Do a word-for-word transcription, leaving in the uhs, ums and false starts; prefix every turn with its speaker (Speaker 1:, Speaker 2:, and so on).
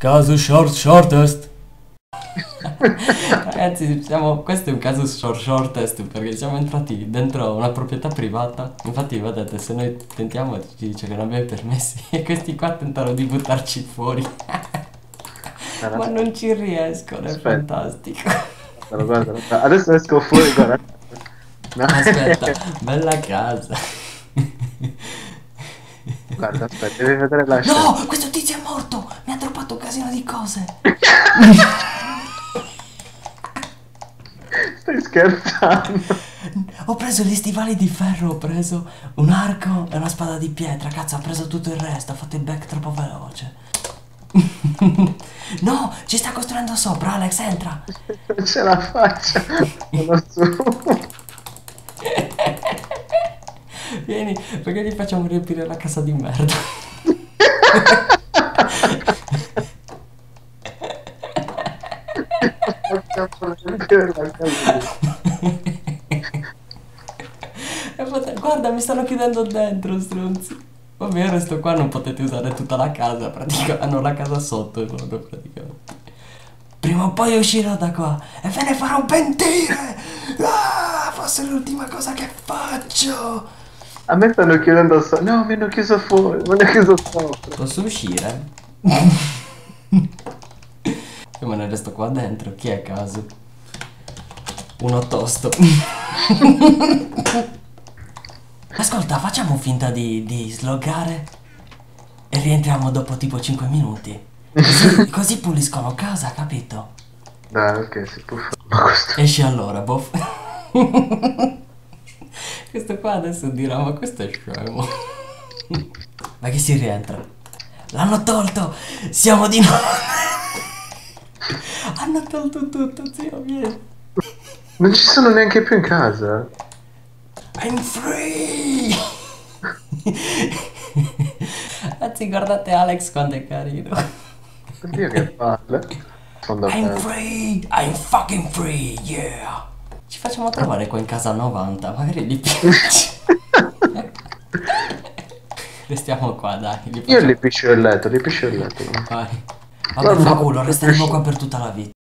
Speaker 1: Caso short shortest. Ragazzi, siamo, questo è un caso short shortest perché siamo entrati dentro una proprietà privata. Infatti, vedete, se noi tentiamo ci dice che non abbiamo i permessi e questi qua tentano di buttarci fuori.
Speaker 2: Guarda,
Speaker 1: Ma
Speaker 2: aspetta,
Speaker 1: non ci riescono, è
Speaker 2: aspetta,
Speaker 1: fantastico.
Speaker 2: guarda, guarda, guarda. Adesso esco fuori, guarda. No.
Speaker 1: Aspetta, bella casa.
Speaker 2: Guarda, aspetta, devi vedere la scena.
Speaker 1: No, questo tizio è morto! Mi ha droppato un casino di cose.
Speaker 2: Stai scherzando?
Speaker 1: Ho preso gli stivali di ferro, ho preso un arco e una spada di pietra. Cazzo, ho preso tutto il resto, ho fatto il back troppo veloce. No, ci sta costruendo sopra, Alex, entra.
Speaker 2: Non ce la faccio. Sono su.
Speaker 1: Vieni, perché gli facciamo riempire la casa di merda. E fate- Guarda, mi stanno chiudendo dentro, stronzi. Vabbè, io resto qua, non potete usare tutta la casa, praticamente. Hanno la casa sotto loro, praticamente. Prima o poi uscirò da qua e ve ne farò pentire! Ah, fosse l'ultima cosa che faccio!
Speaker 2: A me stanno chiudendo sopra. No, mi hanno chiuso fuori, mi hanno chiuso sopra.
Speaker 1: Posso uscire? Io me ne resto qua dentro, chi è a caso? Uno tosto. Ascolta, facciamo finta di, di sloggare e rientriamo dopo tipo cinque minuti. Così, così puliscono casa, capito?
Speaker 2: Dai, ok, si può fare. Ma questo...
Speaker 1: Esci allora, boh. Questo qua adesso dirà, ma questo è scemo. Ma che si rientra? L'hanno tolto! Siamo di nuovo! Hanno tolto tutto, zio, vieni.
Speaker 2: Non ci sono neanche più in casa.
Speaker 1: I'm free! Anzi, guardate Alex quanto è carino.
Speaker 2: Oddio che palle. Sono
Speaker 1: I'm
Speaker 2: davvero.
Speaker 1: free! I'm fucking free, yeah! Ci facciamo trovare qua in casa novanta, magari di più. Restiamo qua, dai. Gli
Speaker 2: Io
Speaker 1: facciamo...
Speaker 2: li piscio il letto, li piscio il letto.
Speaker 1: Vai. Vabbè,
Speaker 2: Guarda,
Speaker 1: fa
Speaker 2: ma-
Speaker 1: culo, resteremo qua per tutta la vita.